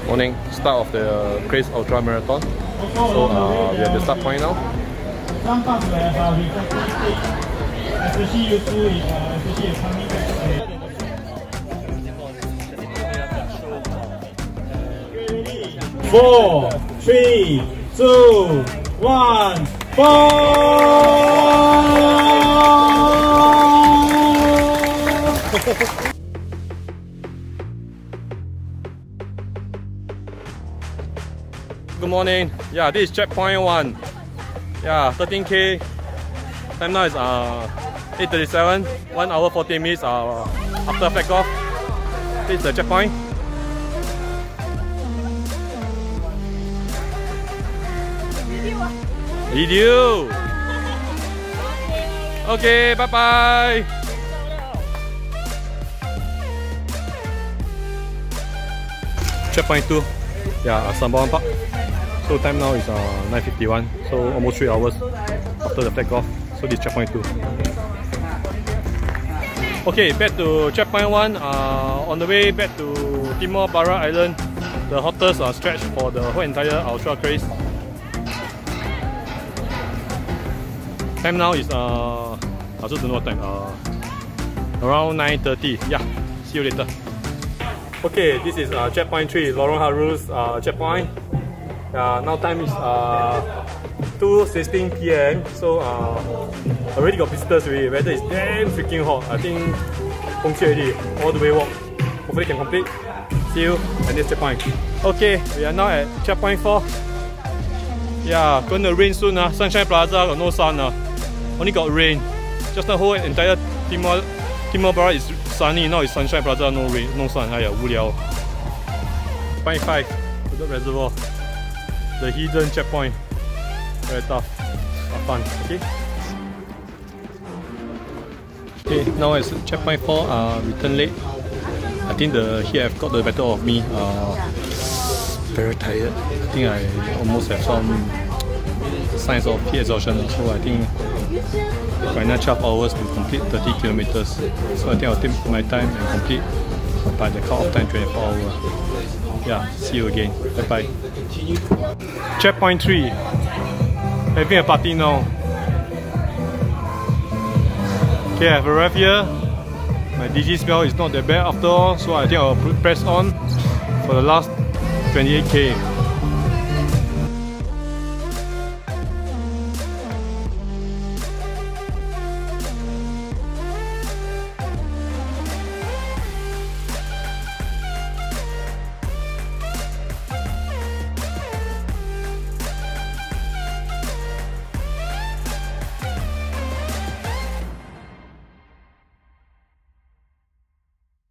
Morning, start of the Craze Ultra Marathon. So we have the start point now. Four, three, two, one, Good morning. Yeah, this is checkpoint 1. Yeah, 13K. Time now is 8:37. 1 hour 40 minutes after flag off. This is the checkpoint. Video. Okay, bye bye. Checkpoint 2. Yeah, Sembawang Park. So time now is 9:51. So almost 3 hours after the flag off. So this is checkpoint 2. Okay, back to checkpoint 1. On the way back to Timor Barat Island, the hottest stretch for the whole entire Ultra Craze. Time now is I also don't know what time. Around 9:30. Yeah, see you later. Okay, this is checkpoint 3, Lorong Harus checkpoint. Now time is 2:16 PM. So already got visitors already. Weather is damn freaking hot. I think already all the way walk. Hopefully can complete. See you at this checkpoint. Okay, we are now at checkpoint 4. Yeah, gonna rain soon. Sunshine Plaza got no sun. Only got rain. Just the whole entire Timor Barat is sunny. Now it's Sunshine Plaza, no rain, no sun. Aiya, 无聊. Checkpoint 5, the reservoir. The hidden checkpoint. Very tough. But fun. Okay. Okay, now it's checkpoint 4. Return late. I think the heat have got the better of me. Very tired. I think I almost have some signs of heat exhaustion. So I think right now 12 hours to complete 30 kilometers. So I think I'll take my time and complete by the cut-off time 24 hours. Yeah, see you again. Bye bye. Checkpoint 3. Having a party now. Okay, I have arrived here. My DG smell is not that bad after all, so I think I'll press on for the last 28K.